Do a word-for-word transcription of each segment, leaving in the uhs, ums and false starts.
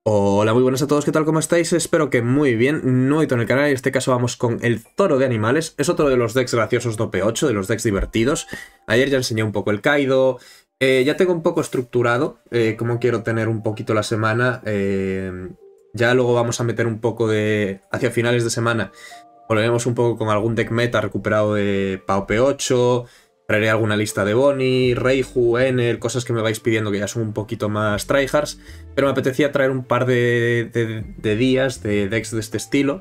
Hola, muy buenas a todos, ¿qué tal? ¿Cómo estáis? Espero que muy bien. Nuevito en el canal, en este caso vamos con el Zoro de animales. Es otro de los decks graciosos de O P ocho, de los decks divertidos. Ayer ya enseñé un poco el Kaido. Eh, ya tengo un poco estructurado eh, cómo quiero tener un poquito la semana. Eh, ya luego vamos a meter un poco de... hacia finales de semana. Volveremos un poco con algún deck meta recuperado de pa O P ocho. Traeré alguna lista de Bonnie, Reiju, Enel, cosas que me vais pidiendo que ya son un poquito más tryhards. Pero me apetecía traer un par de, de, de días de decks de este estilo.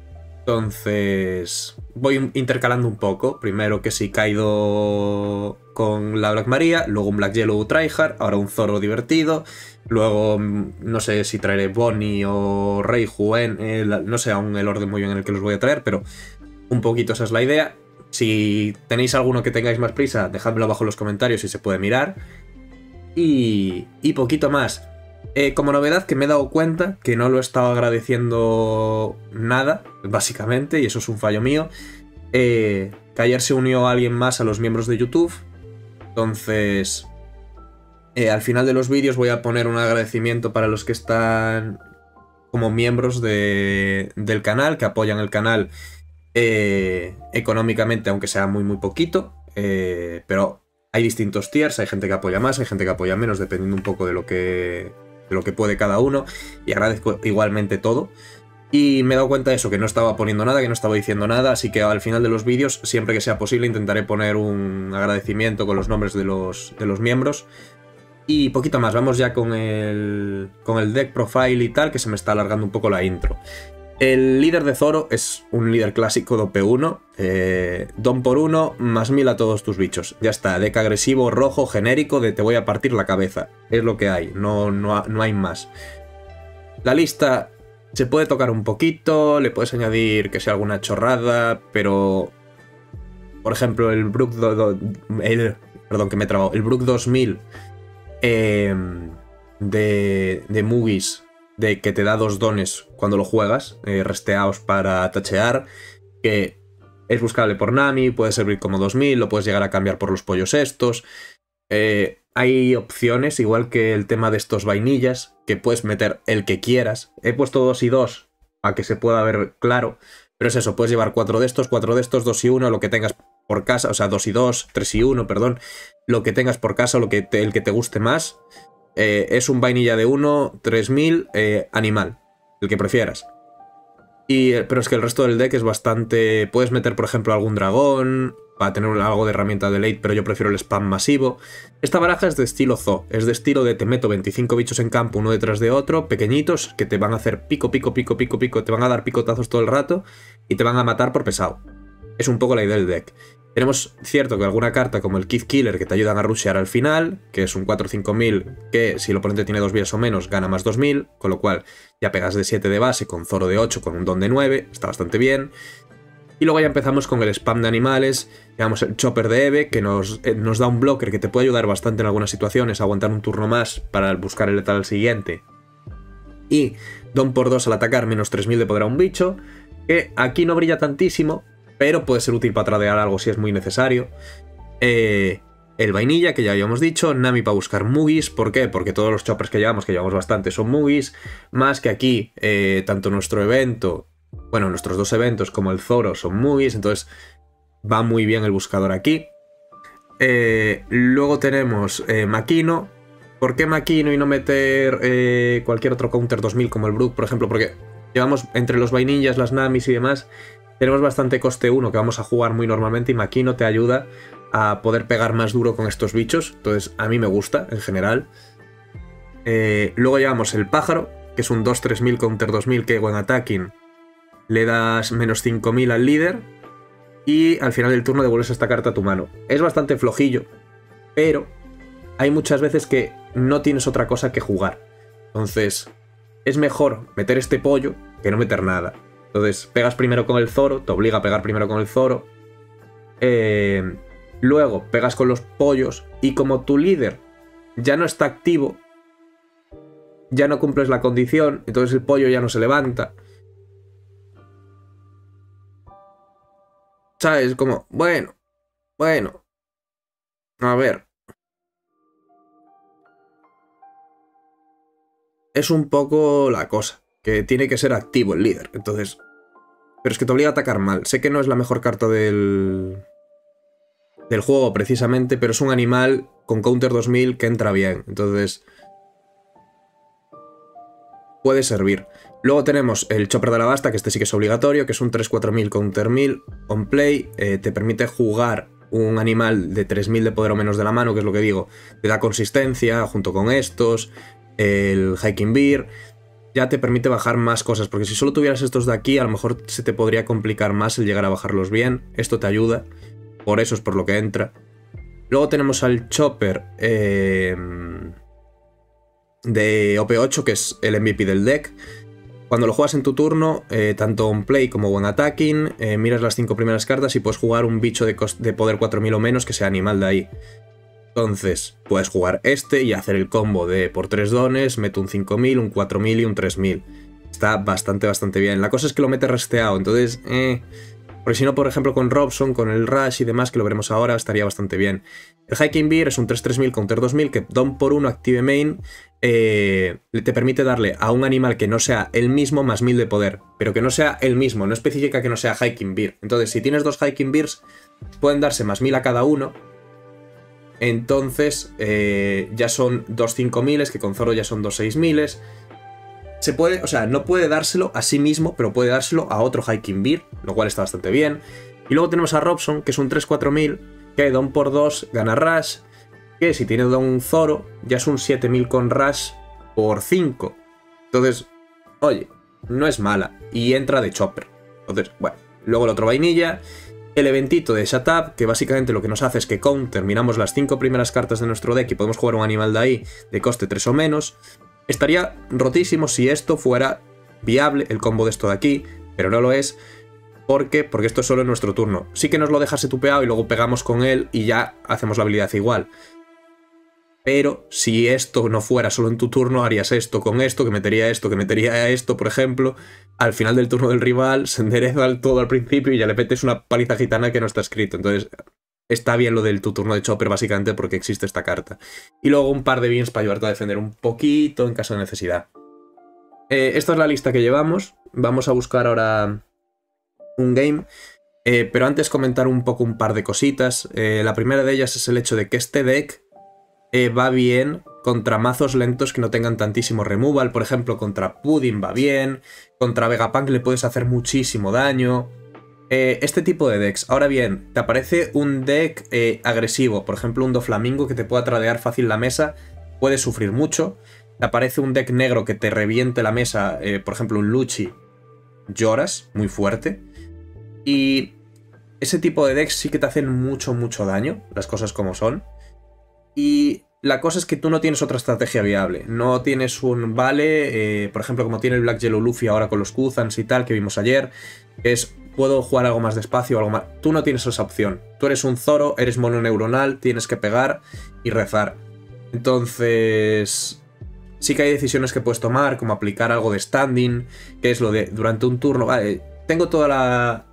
Entonces voy intercalando un poco. Primero que si Kaido con la Black Maria, luego un Black Yellow tryhard, ahora un Zoro divertido. Luego no sé si traeré Bonnie o Reiju, Enel, no sé aún el orden muy bien en el que los voy a traer, pero un poquito esa es la idea. Si tenéis alguno que tengáis más prisa, dejadmelo abajo en los comentarios si se puede mirar. Y, y poquito más. Eh, como novedad que me he dado cuenta que no lo he estado agradeciendo nada, básicamente, y eso es un fallo mío. Eh, que ayer se unió alguien más a los miembros de YouTube. Entonces, eh, al final de los vídeos voy a poner un agradecimiento para los que están como miembros de, del canal, que apoyan el canal eh, económicamente, aunque sea muy muy poquito, eh, pero hay distintos tiers, hay gente que apoya más, hay gente que apoya menos, dependiendo un poco de lo que, de lo que puede cada uno, y agradezco igualmente todo. Y me he dado cuenta de eso, que no estaba poniendo nada, que no estaba diciendo nada, así que al final de los vídeos, siempre que sea posible, intentaré poner un agradecimiento con los nombres de los, de los miembros. Y poquito más, vamos ya con el, con el deck profile y tal, que se me está alargando un poco la intro. El líder de Zoro es un líder clásico de O P uno, eh, Don por uno, más mil a todos tus bichos. Ya está, deck agresivo, rojo, genérico, de te voy a partir la cabeza. Es lo que hay, no, no, no hay más. La lista se puede tocar un poquito, le puedes añadir que sea alguna chorrada, pero... Por ejemplo, el Brook... Do, do, el, perdón, que me he trabado. El Brook dos mil eh, de, de Mugis, de que te da dos dones cuando lo juegas, eh, resteados para tachear, que es buscable por Nami, puede servir como dos mil, lo puedes llegar a cambiar por los pollos estos. Eh, hay opciones, igual que el tema de estos vainillas, que puedes meter el que quieras. He puesto dos y dos para que se pueda ver claro, pero es eso, puedes llevar cuatro de estos, cuatro de estos, dos y uno, lo que tengas por casa, o sea, dos y dos, tres y uno, perdón, lo que tengas por casa, lo que te, el que te guste más. Eh, es un vainilla de uno, tres mil, eh, animal, el que prefieras. Y, pero es que el resto del deck es bastante... Puedes meter, por ejemplo, algún dragón para tener algo de herramienta de late, pero yo prefiero el spam masivo. Esta baraja es de estilo Zoo, es de estilo de te meto veinticinco bichos en campo uno detrás de otro, pequeñitos, que te van a hacer pico, pico, pico, pico, pico, te van a dar picotazos todo el rato y te van a matar por pesado. Es un poco la idea del deck. Tenemos cierto que alguna carta como el Kid Killer que te ayudan a rushear al final, que es un cuatro cinco mil que si el oponente tiene dos vías o menos gana más dos mil, con lo cual ya pegas de siete de base con Zoro de ocho con un don de nueve, está bastante bien. Y luego ya empezamos con el spam de animales, digamos el Chopper de Eve, que nos, eh, nos da un blocker que te puede ayudar bastante en algunas situaciones, a aguantar un turno más para buscar el letal al siguiente. Y don por dos al atacar, menos tres mil de poder a un bicho, que aquí no brilla tantísimo, pero puede ser útil para tradear algo si es muy necesario. Eh, el vainilla, que ya habíamos dicho. Nami para buscar Mugis. ¿Por qué? Porque todos los choppers que llevamos, que llevamos bastante, son Mugis. Más que aquí, eh, tanto nuestro evento, bueno, nuestros dos eventos como el Zoro son Mugis. Entonces va muy bien el buscador aquí. Eh, luego tenemos eh, Makino. ¿Por qué Makino y no meter eh, cualquier otro counter dos mil como el Brook, por ejemplo? Porque llevamos entre los vainillas, las Namis y demás... Tenemos bastante coste uno que vamos a jugar muy normalmente y Makino te ayuda a poder pegar más duro con estos bichos. Entonces a mí me gusta en general. Eh, luego llevamos el pájaro, que es un dos tres mil counter dos mil que when attacking le das menos cinco mil al líder y al final del turno devuelves esta carta a tu mano. Es bastante flojillo, pero hay muchas veces que no tienes otra cosa que jugar. Entonces es mejor meter este pollo que no meter nada. Entonces, pegas primero con el Zoro, te obliga a pegar primero con el Zoro. Eh, luego, pegas con los pollos. Y como tu líder ya no está activo, ya no cumples la condición, entonces el pollo ya no se levanta. ¿Sabes? Como, bueno, bueno. A ver. es un poco la cosa, que tiene que ser activo el líder, entonces... Pero es que te obliga a atacar mal. Sé que no es la mejor carta del... del juego precisamente, pero es un animal con counter dos mil que entra bien, entonces... puede servir. Luego tenemos el Chopper de Alabasta, que este sí que es obligatorio, que es un tres cuatro mil counter mil on play, eh, te permite jugar un animal de tres mil de poder o menos de la mano, que es lo que digo, te da consistencia junto con estos, el Hiking Bear, ya te permite bajar más cosas, porque si solo tuvieras estos de aquí, a lo mejor se te podría complicar más el llegar a bajarlos bien, esto te ayuda, por eso es por lo que entra. Luego tenemos al Chopper eh, de O P ocho, que es el M V P del deck. Cuando lo juegas en tu turno, eh, tanto on play como en attacking, eh, miras las cinco primeras cartas y puedes jugar un bicho de, de poder cuatro mil o menos que sea animal de ahí. Entonces, puedes jugar este y hacer el combo de por tres dones, meto un cinco mil, un cuatro mil y un tres mil. Está bastante, bastante bien. La cosa es que lo mete resteado, entonces, eh... porque si no, por ejemplo, con Robson, con el Rush y demás, que lo veremos ahora, estaría bastante bien. El Hiking Bear es un tres tres mil counter dos mil que don por uno active main, eh, te permite darle a un animal que no sea el mismo más mil de poder, pero que no sea el mismo, no especifica que no sea Hiking Bear. Entonces, si tienes dos Hiking Bears, pueden darse más mil a cada uno. Entonces, eh, ya son dos cinco mil, que con Zoro ya son dos seis mil. Se puede, o sea, no puede dárselo a sí mismo, pero puede dárselo a otro Hiking Bear, lo cual está bastante bien. Y luego tenemos a Robson, que es un tres cuatro mil, que don por dos gana Rush, que si tiene don Zoro, ya es un siete mil con Rush por cinco. Entonces, oye, no es mala. Y entra de Chopper. Entonces, bueno, luego el otro vainilla. El eventito de Shut Up, que básicamente lo que nos hace es que counter, miramos las cinco primeras cartas de nuestro deck y podemos jugar un animal de ahí de coste tres o menos. Estaría rotísimo si esto fuera viable, el combo de esto de aquí, pero no lo es. ¿Por qué? Porque esto es solo en nuestro turno. Sí que nos lo deja setupeado y luego pegamos con él y ya hacemos la habilidad igual. Pero si esto no fuera solo en tu turno, harías esto con esto, que metería esto, que metería esto, por ejemplo. Al final del turno del rival se endereza todo al principio y ya le metes una paliza gitana que no está escrito. Entonces está bien lo del tu turno de Chopper básicamente porque existe esta carta. Y luego un par de beans para ayudarte a defender un poquito en caso de necesidad. Eh, esta es la lista que llevamos. Vamos a buscar ahora un game. Eh, pero antes comentar un poco un par de cositas. Eh, la primera de ellas es el hecho de que este deck eh, va bien contra mazos lentos que no tengan tantísimo removal. Por ejemplo, contra Pudding va bien. Contra Vegapunk le puedes hacer muchísimo daño. Eh, este tipo de decks. Ahora bien, te aparece un deck eh, agresivo. Por ejemplo, un Doflamingo que te pueda tradear fácil la mesa. Puedes sufrir mucho. Te aparece un deck negro que te reviente la mesa. Eh, por ejemplo, un Lucci. Lloras, muy fuerte. Y ese tipo de decks sí que te hacen mucho, mucho daño. Las cosas como son. Y la cosa es que tú no tienes otra estrategia viable. No tienes un vale, eh, por ejemplo, como tiene el Black Yellow Luffy ahora con los Kuzans y tal, que vimos ayer, que es, puedo jugar algo más despacio o algo más. Tú no tienes esa opción. Tú eres un Zoro, eres mononeuronal, tienes que pegar y rezar. Entonces, sí que hay decisiones que puedes tomar, como aplicar algo de standing, que es lo de, durante un turno, vale, tengo toda la,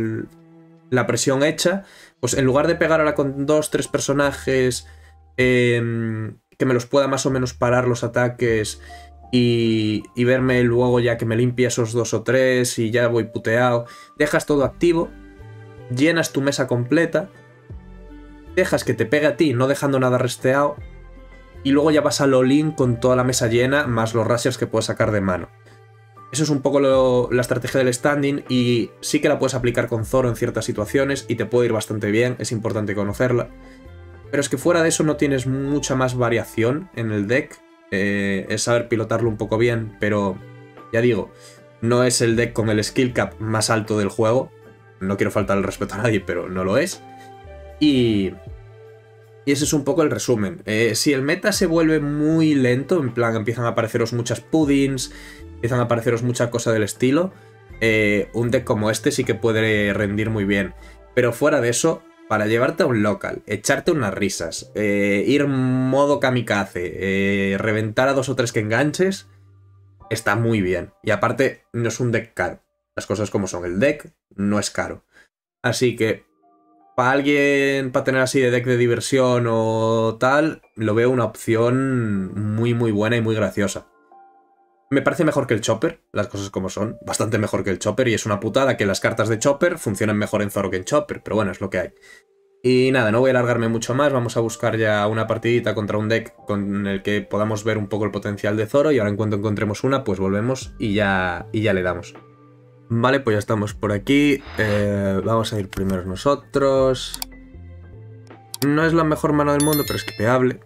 la presión hecha, pues en lugar de pegar ahora con dos, tres personajes... Eh, que me los pueda más o menos parar los ataques y, y verme luego ya que me limpia esos dos o tres y ya voy puteado. Dejas todo activo, llenas tu mesa completa, dejas que te pegue a ti no dejando nada resteado y luego ya vas al all-in con toda la mesa llena más los rushers que puedes sacar de mano. Eso es un poco lo, la estrategia del standing y sí que la puedes aplicar con Zoro en ciertas situaciones y te puede ir bastante bien, es importante conocerla. Pero es que fuera de eso no tienes mucha más variación en el deck. Eh, es saber pilotarlo un poco bien, pero ya digo, no es el deck con el skill cap más alto del juego. No quiero faltar el respeto a nadie, pero no lo es. Y, y ese es un poco el resumen. Eh, si el meta se vuelve muy lento, en plan empiezan a apareceros muchas puddings, empiezan a apareceros mucha cosa del estilo, eh, un deck como este sí que puede rendir muy bien. Pero fuera de eso... Para llevarte a un local, echarte unas risas, eh, ir modo kamikaze, eh, reventar a dos o tres que enganches, está muy bien. Y aparte, no es un deck caro. Las cosas como son, el deck no es caro. Así que, para alguien, para tener así de deck de diversión o tal, lo veo una opción muy muy buena y muy graciosa. Me parece mejor que el Chopper, las cosas como son. Bastante mejor que el Chopper y es una putada que las cartas de Chopper funcionan mejor en Zoro que en Chopper, pero bueno, es lo que hay. Y nada, no voy a alargarme mucho más, vamos a buscar ya una partidita contra un deck con el que podamos ver un poco el potencial de Zoro y ahora en cuanto encontremos una, pues volvemos y ya, y ya le damos. Vale, pues ya estamos por aquí, eh, vamos a ir primero nosotros. No es la mejor mano del mundo, pero es skipeable.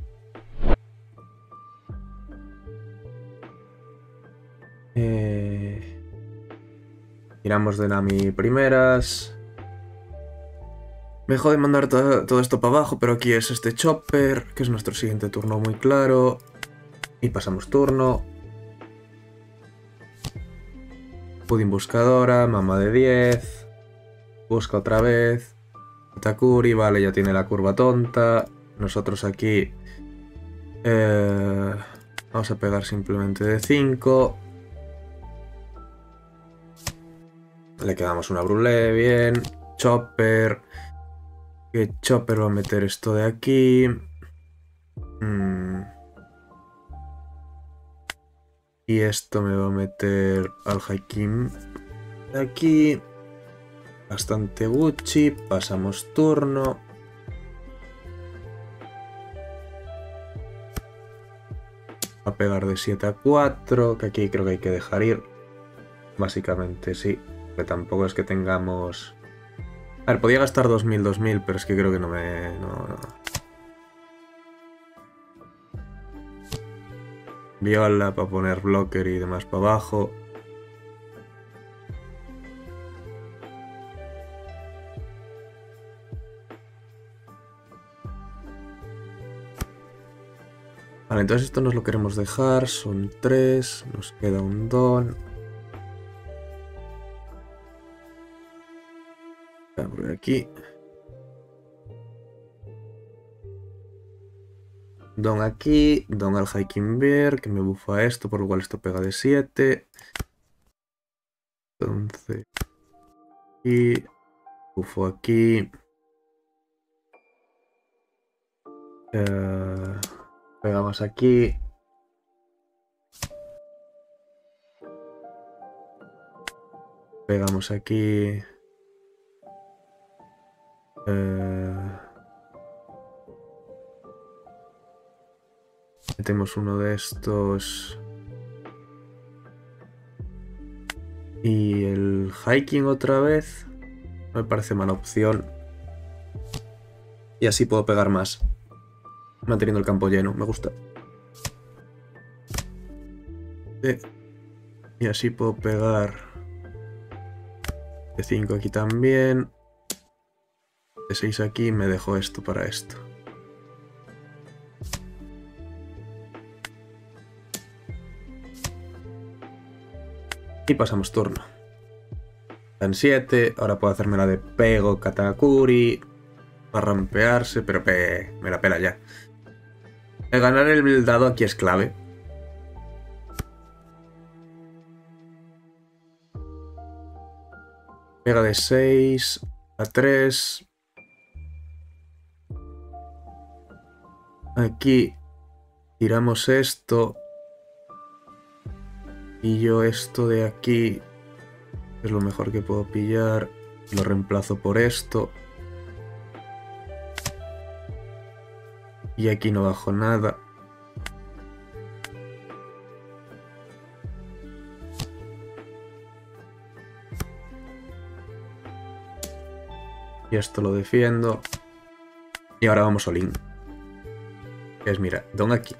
Eh... Tiramos de Nami primeras. Me jode mandar todo, todo esto para abajo, pero aquí es este Chopper, que es nuestro siguiente turno muy claro. Y pasamos turno. Pudding buscadora, mamá de diez. Busca otra vez. Itakuri, vale, ya tiene la curva tonta. Nosotros aquí... Eh, vamos a pegar simplemente de cinco. Le quedamos una brulé, bien. Chopper. Que Chopper va a meter esto de aquí. Mm. Y esto me va a meter al Haikim de aquí. Bastante Gucci. Pasamos turno. Va a pegar de siete a cuatro. Que aquí creo que hay que dejar ir. Básicamente sí. Que tampoco es que tengamos... A ver, podía gastar dos mil, dos mil, pero es que creo que no me... No, no. Viola para poner blocker y demás para abajo. Vale, entonces esto nos lo queremos dejar. Son tres. Nos queda un don. Abro aquí. Don aquí. Don al Hiking Bear, que me bufa esto, por lo cual esto pega de siete. Entonces... Y... Bufo aquí. Eh, pegamos aquí. Pegamos aquí. Eh, metemos uno de estos. Y el hiking otra vez. Me parece mala opción. Y así puedo pegar más. Manteniendo el campo lleno. Me gusta. Sí. Y así puedo pegar de cinco aquí también. De seis aquí. Me dejo esto para esto. Y pasamos turno. Dan siete. Ahora puedo hacerme la de pego Katakuri. Para rampearse, pero pe me la pela ya. El ganar el dado aquí es clave. Pega de seis a tres. Aquí tiramos esto. Y yo esto de aquí es lo mejor que puedo pillar. Lo reemplazo por esto. Y aquí no bajo nada. Y esto lo defiendo. Y ahora vamos all in. Es, mira, don aquí.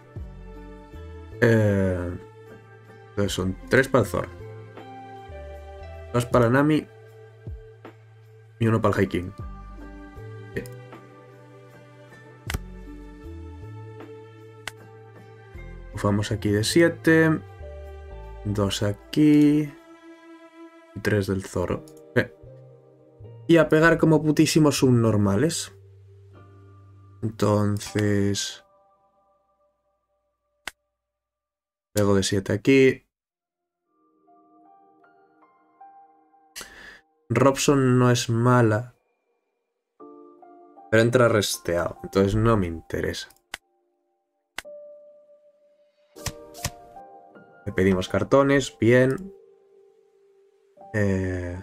Eh, entonces son tres para el Zoro. Dos para Nami. Y uno para el Hiking. Bien. Bufamos aquí de siete. Dos aquí. Y tres del Zoro. Bien. Y a pegar como putísimos subnormales. Entonces... Pego de siete aquí. Robson no es mala. Pero entra resteado. Entonces no me interesa. Le pedimos cartones, bien. Eh...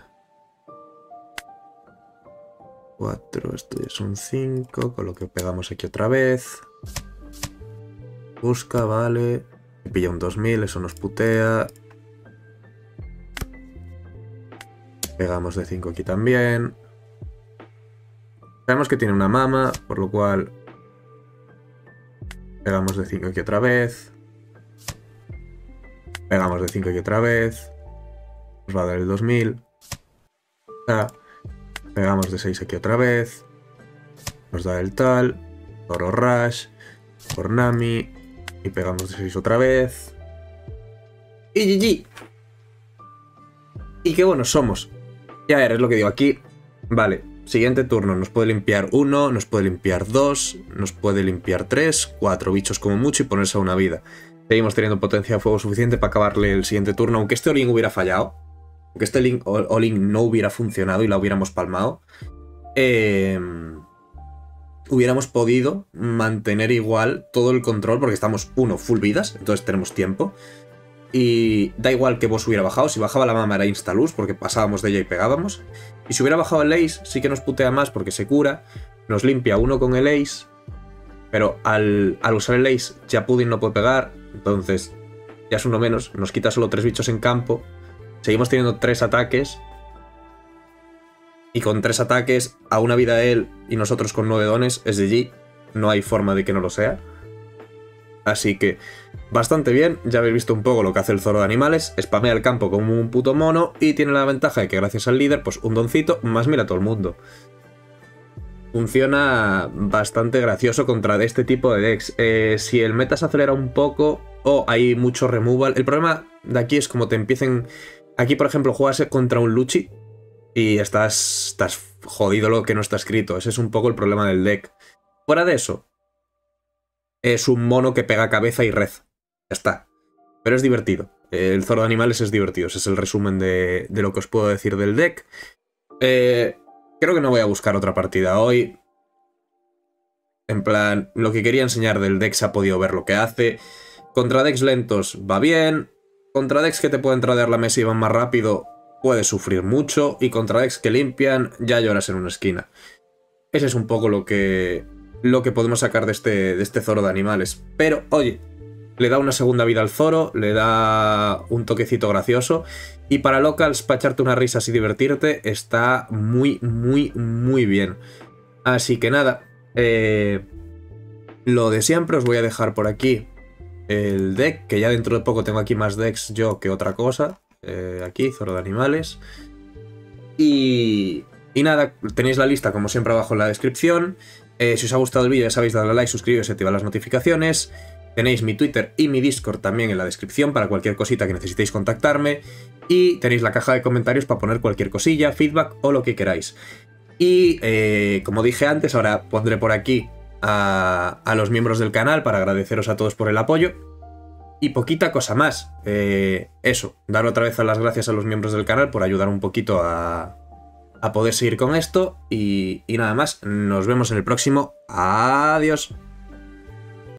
cuatro, esto ya son cinco, con lo que pegamos aquí otra vez. Busca, vale. Me pilla un dos mil, eso nos putea. Pegamos de cinco aquí también. Sabemos que tiene una mama, por lo cual pegamos de cinco aquí otra vez. Pegamos de cinco aquí otra vez. Nos va a dar el dos mil. Ah, pegamos de seis aquí otra vez. Nos da el tal. Toro Rush. Ornami. Y pegamos de seis otra vez. Y G G. Y qué buenos somos. Ya ver, es lo que digo aquí. Vale, siguiente turno. Nos puede limpiar uno, nos puede limpiar dos, nos puede limpiar tres, cuatro bichos como mucho y ponerse a una vida. Seguimos teniendo potencia de fuego suficiente para acabarle el siguiente turno. Aunque este all-in hubiera fallado, aunque este all-in no hubiera funcionado y la hubiéramos palmado, eh, hubiéramos podido mantener igual todo el control porque estamos, uno, full vidas, entonces tenemos tiempo. Y da igual que boss hubiera bajado, si bajaba la mama era insta-luz porque pasábamos de ella y pegábamos. Y si hubiera bajado el ace, sí que nos putea más porque se cura, nos limpia uno con el ace, pero al, al usar el ace ya Pudding no puede pegar, entonces ya es uno menos, nos quita solo tres bichos en campo, seguimos teniendo tres ataques, y con tres ataques a una vida él y nosotros con nueve dones es G G, no hay forma de que no lo sea. Así que bastante bien, ya habéis visto un poco lo que hace el Zoro de Animales, spamea el campo como un puto mono y tiene la ventaja de que gracias al líder, pues un doncito más mira a todo el mundo. Funciona bastante gracioso contra este tipo de decks. Eh, si el meta se acelera un poco o hay mucho removal, el problema de aquí es como te empiecen... Aquí, por ejemplo, juegas contra un Luchi y estás, estás jodido lo que no está escrito. Ese es un poco el problema del deck. Fuera de eso, es un mono que pega cabeza y reza. Ya está. Pero es divertido. El Zoro de Animales es divertido. Ese es el resumen de, de lo que os puedo decir del deck. Eh, creo que no voy a buscar otra partida hoy. En plan, lo que quería enseñar del deck se ha podido ver lo que hace. Contra decks lentos va bien. Contra decks que te pueden tradear la mesa y van más rápido puedes sufrir mucho. Y contra decks que limpian ya lloras en una esquina. Ese es un poco lo que... lo que podemos sacar de este, de este Zoro de Animales. Pero, oye, le da una segunda vida al Zoro, le da un toquecito gracioso, y para locals, para echarte unas risas y divertirte, está muy, muy, muy bien. Así que nada, eh, lo de siempre, os voy a dejar por aquí el deck, que ya dentro de poco tengo aquí más decks yo que otra cosa. Eh, aquí, Zoro de Animales. Y, y nada, tenéis la lista como siempre abajo en la descripción. Eh, si os ha gustado el vídeo ya sabéis, darle a like, suscribiros y activar las notificaciones. Tenéis mi Twitter y mi Discord también en la descripción para cualquier cosita que necesitéis contactarme. Y tenéis la caja de comentarios para poner cualquier cosilla, feedback o lo que queráis. Y eh, como dije antes, ahora pondré por aquí a, a los miembros del canal para agradeceros a todos por el apoyo. Y poquita cosa más. Eh, eso, dar otra vez las gracias a los miembros del canal por ayudar un poquito a... a poder seguir con esto y, y nada más, nos vemos en el próximo. Adiós.